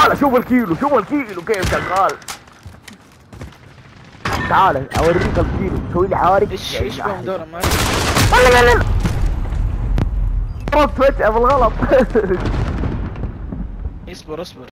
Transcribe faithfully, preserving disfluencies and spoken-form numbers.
تعال شوف الكيلو، شوف الكيلو كيف شغال. تعال اوريك الكيلو، سوي لي حواري. ايش ايش بهم دورهم ما لا لا لا ضربت فجأة بالغلط. اصبر اصبر